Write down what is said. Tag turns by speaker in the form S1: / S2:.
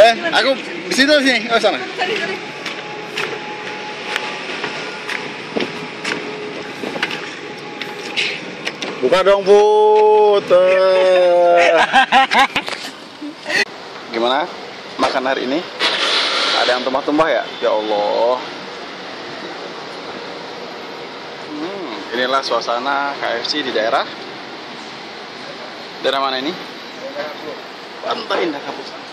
S1: Aku di situ sini. Oh, sana. Buka dong, Put. Gimana makan hari ini? Ada yang tumpah-tumpah ya? Ya Allah. Inilah suasana KFC di daerah mana ini? Pantai Indah Kapuk.